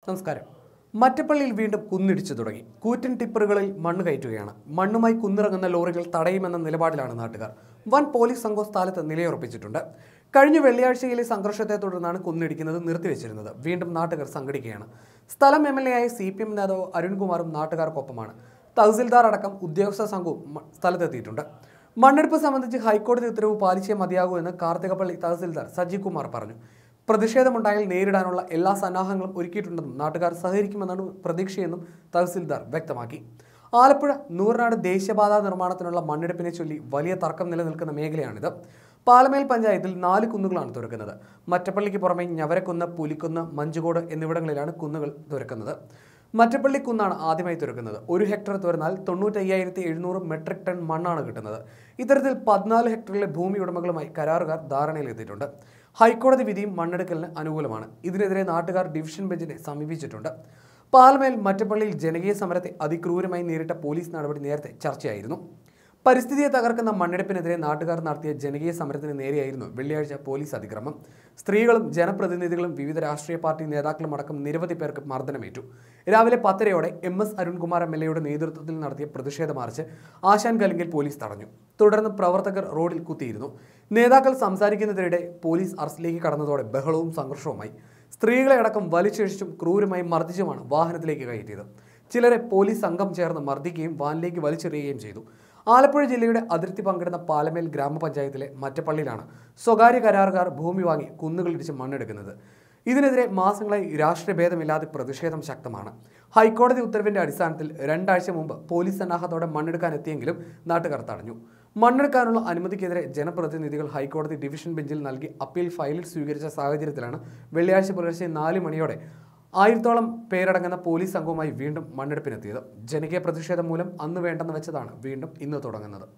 നമസ്കാരം. മറ്റപ്പള്ളിയിൽ വീണ്ടും കുന്നിടിച്ചു തുടങ്ങി. കൂറ്റൻ ടിപ്പറുകളിൽ മണ്ണ് കയറ്റുകയാണ്. മണ്ണുമായി കുന്നിറങ്ങുന്ന ലോറികൾ തടയുമെന്ന നിലപാടിലാണ് നാട്ടുകാർ. വൻ പോലീസ് സംഘം സ്ഥലത്ത് നിലയുറപ്പിച്ചിട്ടുണ്ട്. കഴിഞ്ഞ വെള്ളിയാഴ്ചയിലെ സംഘർഷത്തെ തുടർന്നാണ് കുന്നിടിക്കുന്നത് നിർത്തിവെച്ചിരുന്നത്. വീണ്ടും നാട്ടുകാർ സംഘടിക്കുകയാണ്. സ്ഥലം MLA ആയ CPM നേതാവ് അരുൺകുമാറും നാട്ടുകാർക്കൊപ്പമാണ്. തഹസിൽദാർ അടക്കം ഉദ്യോഗസ്ഥ സംഘവും സ്ഥലത്തെത്തിയിട്ടുണ്ട്. മണ്ണെടുപ്പ് സംബന്ധിച്ച് ഹൈക്കോടതി ഉത്തരവ് പാലിച്ചേ മതിയാകൂ എന്ന് കാർത്തികപ്പള്ളി തഹസിൽദാർ സജി കുമാർ പറഞ്ഞു. പ്രതിഷേധമുണ്ടായാൽ നേരിടാനുള്ള എല്ലാ സന്നാഹങ്ങളും ഒരുക്കിയിട്ടുണ്ടെന്നും നാട്ടുകാർ സഹകരിക്കുമെന്നാണ് പ്രതീക്ഷയെന്നും തഹസിൽദാർ വ്യക്തമാക്കി. ആലപ്പുഴ നൂറിനാട് ദേശീയപാതാ നിർമ്മാണത്തിനുള്ള മണ്ണെടുപ്പിനെ ചൊല്ലി വലിയ തർക്കം നിലനിൽക്കുന്ന മേഖലയാണിത്. പാലമേൽ പഞ്ചായത്തിൽ 4 കുന്നുകളാണ് തുറക്കുന്നത്. മറ്റപ്പള്ളിക്ക് പുറമെ ഞവരക്കുന്ന്, പുലിക്കുന്ന്, മഞ്ചുകോട് എന്നിവിടങ്ങളിലാണ് കുന്നുകൾ തുറക്കുന്നത്. മറ്റപ്പള്ളി കുന്നാണ് ആദ്യമായി തുറക്കുന്നത്. 1 ഹെക്ടർ തുറന്നാൽ 95,700 മെട്രിക് ടൺ മണ്ണാണ് കിട്ടുന്നത്. ഇത്തരത്തിൽ 14 ഹെക്ടറിലെ ഭൂമി ഉടമകളുമായി കരാറുകാർ ധാരണയിലെത്തിയിട്ടുണ്ട്. ഹൈക്കോടതി വിധിയും മണ്ണെടുക്കലിന് അനുകൂലമാണ്. ഇതിനെതിരെ നാട്ടുകാർ ഡിവിഷൻ ബെഞ്ചിനെ സമീപിച്ചിട്ടുണ്ട്. പാലമേൽ മറ്റപ്പള്ളിയിൽ ജനകീയ സമരത്തെ അതിക്രൂരമായി നേരിട്ട പോലീസ് നടപടി നേരത്തെ ചർച്ചയായിരുന്നു. പരിസ്ഥിതിയെ തകർക്കുന്ന മണ്ണെടുപ്പിനെതിരെ നാട്ടുകാർ നടത്തിയ ജനകീയ സമരത്തിന് നേരെയായിരുന്നു വെള്ളിയാഴ്ച പോലീസ് അതിക്രമം. സ്ത്രീകളും ജനപ്രതിനിധികളും വിവിധ രാഷ്ട്രീയ പാർട്ടി നേതാക്കളും അടക്കം നിരവധി പേർക്ക് മർദ്ദനമേറ്റു. രാവിലെ 10:30 MS അരുൺകുമാർ MLA നേതൃത്വത്തിൽ നടത്തിയ പ്രതിഷേധ മാർച്ച് ആശാൻ കലിങ്കിൽ പോലീസ് തടഞ്ഞു. തുടർന്ന് പ്രവർത്തകർ റോഡിൽ കുത്തിയിരുന്നു. നേതാക്കൾ സംസാരിക്കുന്നതിനിടെ പോലീസ് അറസ്റ്റിലേക്ക് കടന്നതോടെ ബഹളവും സംഘർഷവുമായി. സ്ത്രീകളെ അടക്കം വലിച്ചിഴിച്ചും ക്രൂരമായി മർദ്ദിച്ചുമാണ് വാഹനത്തിലേക്ക് കയറ്റിയത്. ചിലരെ പോലീസ് സംഘം ചേർന്ന് മർദ്ദിക്കുകയും വാനിലേക്ക് വലിച്ചെറിയുകയും ചെയ്തു. ആലപ്പുഴ ജില്ലയുടെ അതിർത്തി പങ്കിടുന്ന പാലമേൽ ഗ്രാമപഞ്ചായത്തിലെ മറ്റപ്പള്ളിയിലാണ് സ്വകാര്യ കരാറുകാർ ഭൂമി വാങ്ങി കുന്നുകളിടിച്ച് മണ്ണെടുക്കുന്നത്. ഇതിനെതിരെ മാസങ്ങളായി രാഷ്ട്രീയ ഭേദമില്ലാതെ പ്രതിഷേധം ശക്തമാണ്. ഹൈക്കോടതി ഉത്തരവിന്റെ അടിസ്ഥാനത്തിൽ 2 ആഴ്ച മുമ്പ് പോലീസ് സന്നാഹത്തോടെ മണ്ണെടുക്കാൻ എത്തിയെങ്കിലും നാട്ടുകാർ തടഞ്ഞു. മണ്ണെടുക്കാനുള്ള അനുമതിക്കെതിരെ ജനപ്രതിനിധികൾ ഹൈക്കോടതി ഡിവിഷൻ ബെഞ്ചിൽ നൽകി അപ്പീൽ ഫയലിൽ സ്വീകരിച്ച സാഹചര്യത്തിലാണ് വെള്ളിയാഴ്ച പുലർച്ചെ 4 മണിയോടെ 1000-ഓളം പേരടങ്ങുന്ന പോലീസ് സംഘവുമായി വീണ്ടും മണ്ണെടുപ്പിനെത്തിയത്. ജനകീയ പ്രതിഷേധം മൂലം അന്ന് വേണ്ടെന്ന് വെച്ചതാണ് വീണ്ടും ഇന്ന് തുടങ്ങുന്നത്.